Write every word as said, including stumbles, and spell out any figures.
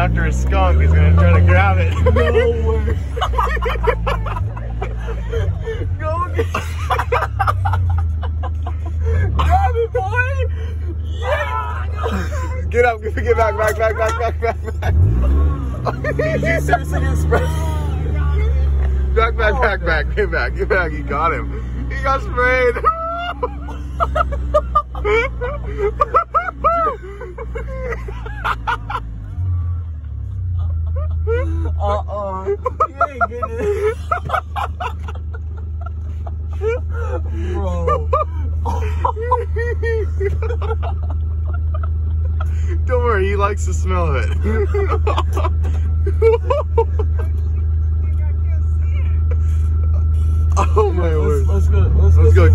after a skunk is gonna try to grab it. No way. Go get grab it, boy. Yeah. Get up, get back, back, back, back, back, back, back. Did you seriously get sprayed? Back, back, Oh, back, no. back, get back, get back. He got him. He got sprayed. Uh-uh. You ain't getting it. Bro. Don't worry, he likes the smell of it. Oh my let's, word. let's go. Let's, Let's go. go.